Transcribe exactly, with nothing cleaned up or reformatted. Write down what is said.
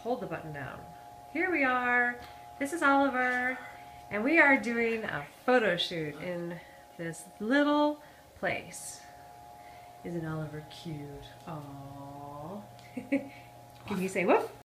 hold the button down. Here we are. This is Oliver, and we are doing a photo shoot in this little place. Isn't Oliver cute? Aww. Can you say woof?